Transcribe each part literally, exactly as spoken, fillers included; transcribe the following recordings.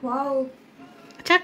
अच्छा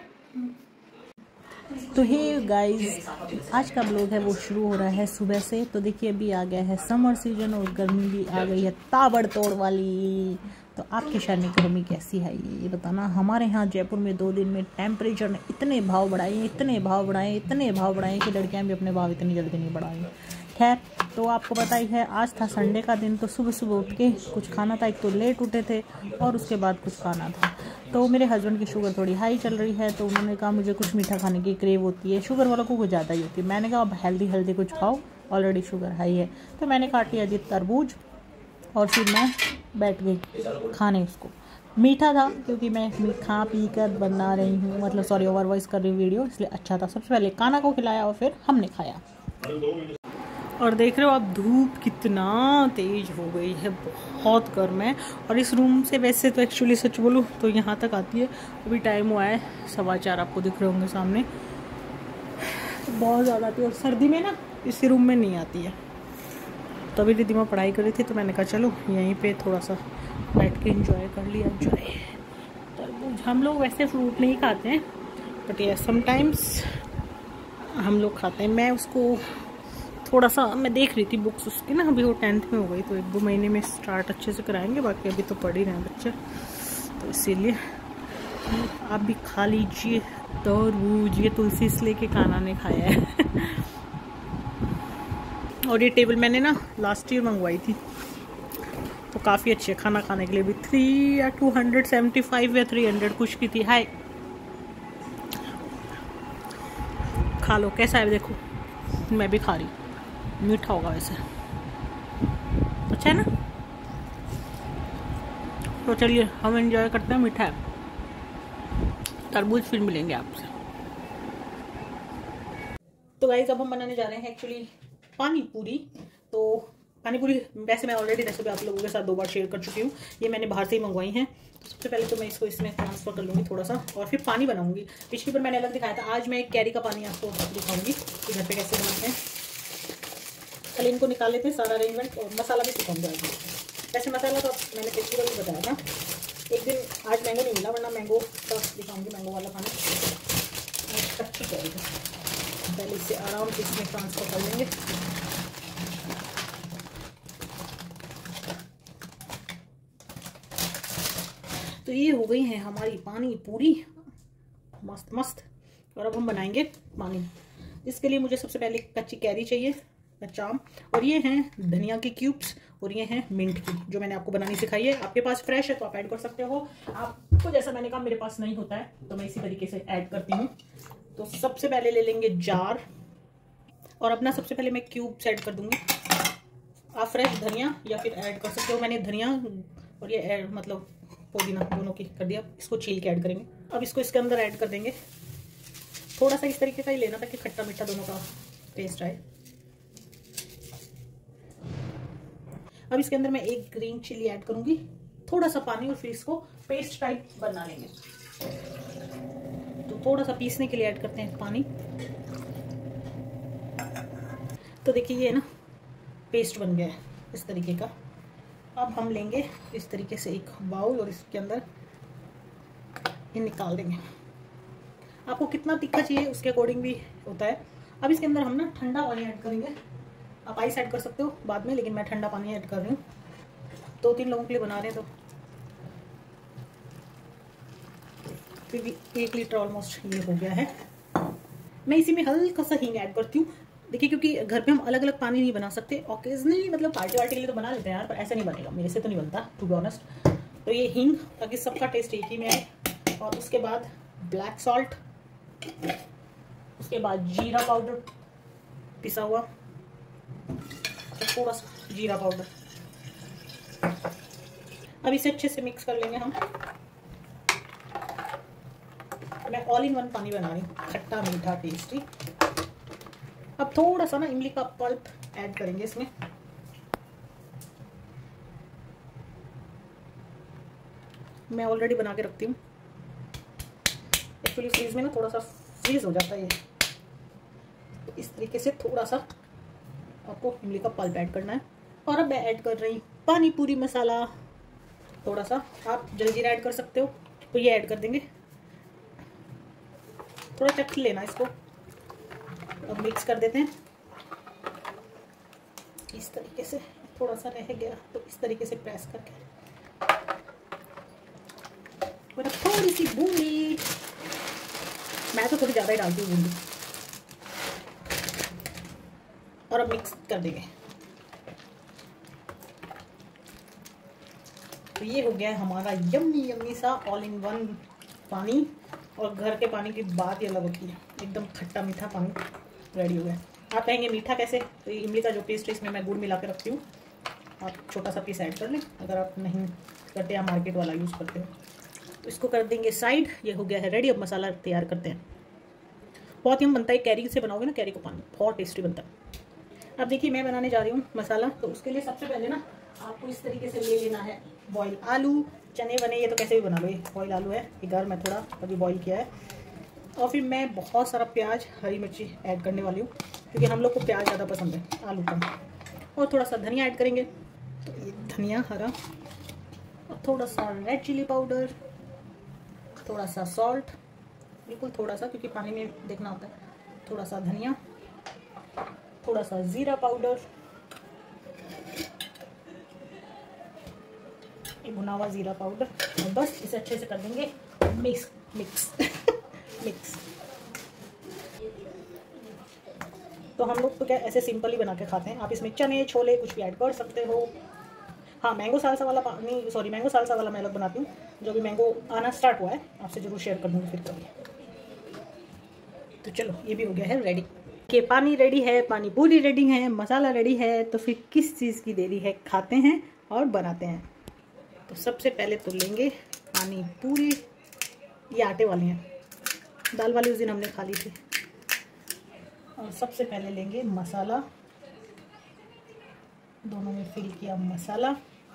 तो hey guys, आज का ब्लॉग है वो शुरू हो रहा है सुबह से। तो देखिए अभी आ गया है समर सीजन और गर्मी भी आ गई है ताबड़तोड़ वाली। तो आपके शहर में गर्मी कैसी है ये बताना। हमारे यहाँ जयपुर में दो दिन में टेम्परेचर ने इतने भाव बढ़ाए इतने भाव बढ़ाए इतने भाव बढ़ाए कि लड़कियाँ भी अपने भाव इतनी जल्दी नहीं बढ़ाएंगी। खैर, तो आपको पता ही है आज था संडे का दिन। तो सुबह सुबह उठ के कुछ खाना था, एक तो लेट उठे थे और उसके बाद कुछ खाना था। तो मेरे हस्बैंड की शुगर थोड़ी हाई चल रही है, तो उन्होंने कहा मुझे कुछ मीठा खाने की क्रेव होती है, शुगर वालों को कुछ ज़्यादा ही होती है। मैंने कहा अब हेल्दी हेल्दी कुछ खाओ, ऑलरेडी शुगर हाई है। तो मैंने काट लिया जी तरबूज और फिर मैं बैठ गई खाने। उसको मीठा था क्योंकि मैं खा पी कर बना रही हूँ, मतलब सॉरी ओवर वॉइस कर रही हूँ वीडियो, इसलिए अच्छा था। सबसे पहले काना को खिलाया और फिर हमने खाया। और देख रहे हो आप धूप कितना तेज हो गई है, बहुत गर्म है। और इस रूम से वैसे तो एक्चुअली सच बोलूँ तो यहाँ तक आती है। अभी टाइम हुआ है सवा चार, आपको दिख रहे होंगे सामने। तो बहुत ज़्यादा आती है और सर्दी में ना इसी रूम में नहीं आती है। तो अभी दीदी मैं पढ़ाई कर रही थी तो मैंने कहा चलो यहीं पे थोड़ा सा बैठ के इंजॉय कर लिया जाए। तरबूज हम लोग वैसे फ्रूट नहीं खाते हैं, बट ये समटाइम्स हम लोग खाते हैं। मैं उसको थोड़ा सा मैं देख रही थी बुक्स उसकी ना, अभी वो टेंथ में हो गई तो एक दो महीने में स्टार्ट अच्छे से कराएंगे, बाकी अभी तो पढ़ ही रहे हैं बच्चे। तो इसीलिए आप भी खा लीजिए तरबूज। ये तुलसी इसलिए कि काना ने खाया है। और ये टेबल मैंने ना लास्ट ईयर मंगवाई थी, तो काफ़ी अच्छी है खाना खाने के लिए भी। थ्री या टू हंड्रेड सेवेंटी फाइव या थ्री हंड्रेड कुछ की थी। हाय खा लो, कैसा है देखो, मैं भी खा रही हूँ। मीठा होगा वैसे, अच्छा है ना। तो चलिए हम एंजॉय करते हैं, मीठा है तरबूज। फिर मिलेंगे आपसे। तो गाइस अब हम बनाने जा रहे हैं एक्चुअली पानी पूरी। तो पानी पूरी वैसे मैं ऑलरेडी रेसिपी आप लोगों के साथ दो बार शेयर कर चुकी हूँ, ये मैंने बाहर से ही मंगवाई हैं। तो सबसे पहले तो मैं इसको इसमें ट्रांसफर कर लूँगी थोड़ा सा और फिर पानी बनाऊंगी। पिछली बार मैंने अलग दिखाया था, आज मैं एक कैरी का पानी आपको दिखाऊंगी कि घर पे कैसे बनाते हैं। पहले इनको निकाल लेते हैं सारा अरेंजमेंट, और मसाला भी सिखाऊंगी आज। वैसे मसाला तो मैंने पिछली बार भी बताया था। एक दिन आज मैंगो नहीं मिला, वरना मैंगो का दिखाऊंगी, मैंगो वाला पानी। कच्ची कैरी का पहले इसे आराम से इसमें ट्रांसफर कर लेंगे। तो ये हो गई है हमारी पानी पूरी मस्त मस्त। और अब हम बनाएंगे पानी। इसके लिए मुझे सबसे पहले कच्ची कैरी चाहिए, कच्चा आम, और ये हैं धनिया के क्यूब्स, और ये हैं मिंट की, जो मैंने आपको बनानी सिखाई है। आपके पास फ्रेश है तो आप ऐड कर सकते हो। आपको जैसा मैंने कहा मेरे पास नहीं होता है तो मैं इसी तरीके से ऐड करती हूँ। तो सबसे पहले ले लेंगे जार, और अपना सबसे पहले मैं क्यूब्स ऐड कर दूंगी। आप फ्रेश धनिया या फिर ऐड कर सकते हो। मैंने धनिया और ये ऐड मतलब पुदीना दोनों की कर दिया। इसको छील के ऐड करेंगे। अब इसको इसके अंदर ऐड कर देंगे। थोड़ा सा इस तरीके का ही लेना ताकि खट्टा मीठा दोनों का टेस्ट आए। अब इसके अंदर मैं एक ग्रीन चिली ऐड करूंगी, थोड़ा सा पानी, और फिर इसको पेस्ट टाइप बना लेंगे। तो थोड़ा सा पीसने के लिए ऐड करते हैं पानी। तो देखिए ये ना पेस्ट बन गया है इस तरीके का। अब हम लेंगे इस तरीके से एक बाउल, और इसके अंदर ये निकाल देंगे। आपको कितना तीखा चाहिए उसके अकॉर्डिंग भी होता है। अब इसके अंदर हम ना ठंडा पानी ऐड करेंगे। आप आइस ऐड कर सकते हो बाद में, लेकिन मैं ठंडा पानी ऐड कर रही हूँ। दो तीन लोगों के लिए बना रहे हैं तो एक लीटर ऑलमोस्ट ये हो गया है। मैं इसी में हल्का सा हींग ऐड करती हूँ। देखिए क्योंकि घर पे हम अलग अलग पानी नहीं बना सकते, ओकेजनली मतलब पार्टी वार्टी के लिए तो बना लेते हैं यार, पर ऐसा नहीं बनेगा, मेरे से तो नहीं बनता टू बी ऑनेस्ट। तो ये हींग, ताकि सबका टेस्ट एक ही में आए। और उसके बाद ब्लैक सॉल्ट, उसके बाद जीरा पाउडर पिसा हुआ, थोड़ा सा जीरा पाउडर। अब इसे अच्छे से मिक्स कर लेंगे हम। मैं ऑल इन वन पानी बना रही हूँ, खट्टा मीठा टेस्टी। अब थोड़ा सा ना इमली का पल्प ऐड करेंगे इसमें। मैं ऑलरेडी बना के रखती हूँ, एक्चुअली फ्रीज में ना थोड़ा सा फ्रीज हो जाता है ये। तो इस तरीके से थोड़ा सा आपको इमली का पल्प ऐड करना है। और अब मैं ऐड कर रही हूँ पानी पूरी मसाला, थोड़ा सा। आप जलजीरा ऐड कर सकते हो, तो ये ऐड कर देंगे। थोड़ा चख लेना इसको। अब मिक्स कर देते हैं इस तरीके से। थोड़ा सा रह गया तो इस तरीके से प्रेस करके, और अब थोड़ी सी बूंदी, मैं तो थोड़ी ज़्यादा ही डालती हूँ बूंदी, और अब मिक्स कर देंगे। तो ये हो गया है हमारा यम्मी यम्मी सा ऑल इन वन पानी। और घर के पानी की बात ही अलग होती है, एकदम खट्टा मीठा पानी रेडी हो गया। आप कहेंगे मीठा कैसे, तो ये इमली का जो पेस्ट है इसमें मैं गुड़ मिला के रखती हूँ, आप छोटा सा पीस ऐड कर लें अगर आप नहीं करते या मार्केट वाला यूज़ करते हो। तो इसको कर देंगे साइड। ये हो गया है रेडी। अब मसाला तैयार करते हैं। बहुत ही हम बनता है, कैरी से बनाओगे ना, कैरी को पानी बहुत टेस्टी बनता है। अब देखिए मैं बनाने जा रही हूँ मसाला। तो उसके लिए सबसे पहले ना आपको इस तरीके से ले लेना है बॉयल आलू, चने वने, ये तो कैसे भी बना लो, ये बॉयल आलू है, ये घर में थोड़ा अभी बॉयल किया है। और फिर मैं बहुत सारा प्याज, हरी मिर्ची ऐड करने वाली हूँ, क्योंकि हम लोग को प्याज ज़्यादा पसंद है आलू कम। और थोड़ा सा धनिया ऐड करेंगे, तो ये धनिया हरा, और थोड़ा सा रेड चिली पाउडर, थोड़ा सा सॉल्ट, बिल्कुल थोड़ा सा, क्योंकि पानी में देखना होता है। थोड़ा सा धनिया, थोड़ा सा ज़ीरा पाउडर, ये भुना हुआ ज़ीरा पाउडर, और बस इसे अच्छे से कर देंगे मिक्स मिक्स मिक्स। तो हम लोग तो क्या ऐसे सिंपल ही बना के खाते हैं। आप इसमें चने छोले कुछ भी ऐड कर सकते हो। हाँ, मैंगो सालसा वाला पानी, सॉरी मैंगो सालसा वाला मैं अलग बनाती हूँ, जो भी मैंगो आना स्टार्ट हुआ है आपसे ज़रूर शेयर कर दूँगी फिर कभी। तो चलो ये भी हो गया है रेडी, कि पानी रेडी है, पानी पूरी रेडी है, मसाला रेडी है, तो फिर किस चीज़ की देरी है, खाते हैं और बनाते हैं। तो सबसे पहले तो लेंगे पानी पूरी, ये आटे वाली हैं, दाल वाली उस दिन हमने खा ली थी। और सबसे पहले लेंगे मसाला, दोनों में फिल किया मसाला,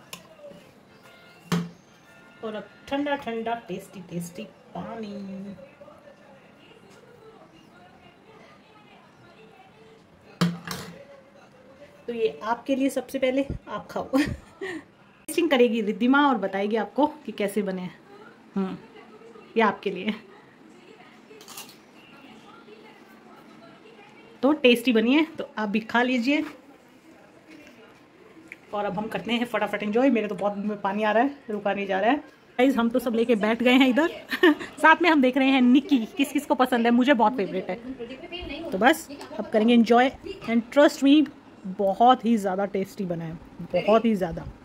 और अब ठंडा ठंडा टेस्टी टेस्टी पानी। तो ये आपके लिए सबसे पहले, आप खाओ। टेस्टिंग करेगी रिद्धिमा और बताएगी आपको कि कैसे बने हैं। हम्म ये आपके लिए। तो टेस्टी बनी है, तो आप भी खा लीजिए। और अब हम करते हैं फटाफट एंजॉय। मेरे तो बहुत मुंह में पानी आ रहा है, रुका नहीं जा रहा है। गाइस हम तो सब लेके बैठ गए हैं इधर। साथ में हम देख रहे हैं निक्की, किस किस को पसंद है, मुझे बहुत फेवरेट है। तो बस अब करेंगे एंजॉय, एंड ट्रस्ट मी बहुत ही ज़्यादा टेस्टी बना है, बहुत ही ज़्यादा।